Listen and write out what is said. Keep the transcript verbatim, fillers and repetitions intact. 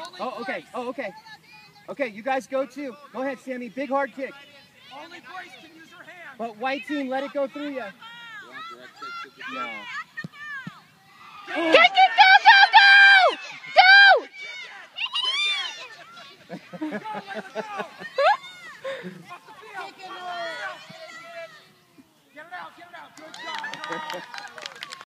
Oh, okay. Oh, okay. Okay, you guys go too. Go ahead, Sammy. Big hard kick. Only Grace can use her hand. But white team, let it go through you. No.